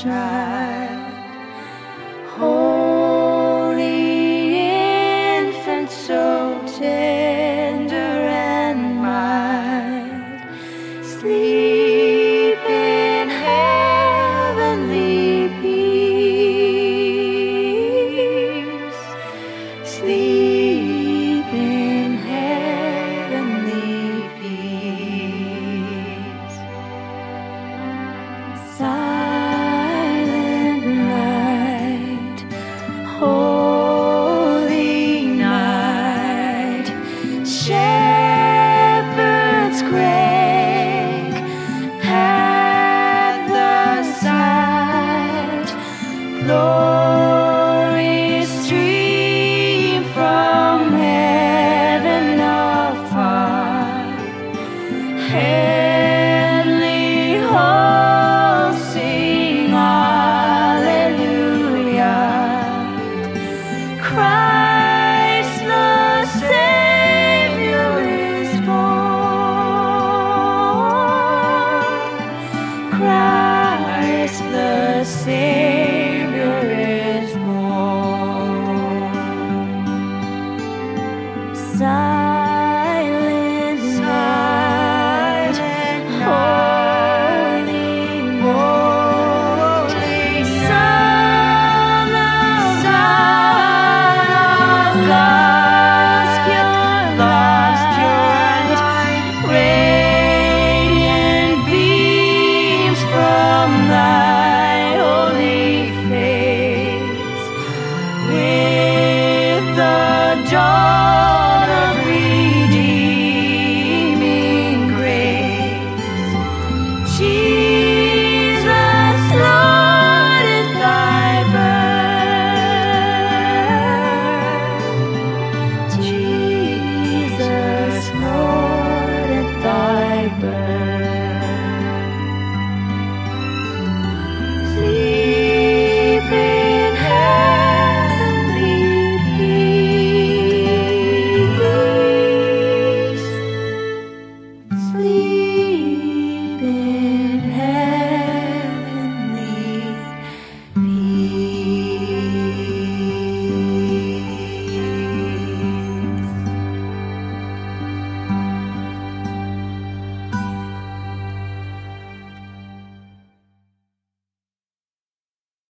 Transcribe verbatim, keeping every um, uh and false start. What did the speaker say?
child, holy infant, so tender and mild, sleep in heavenly peace, sleep in heavenly peace. Silent night, holy night, shepherds quake at the sight, glory stream from heaven afar, heavenly hosts sing hallelujah. Christ the Savior is born. Christ the Savior is born. Silent night, holy night, Son of God's pure light, radiant beams from thy holy face, with the dawn of redeeming grace. Jesus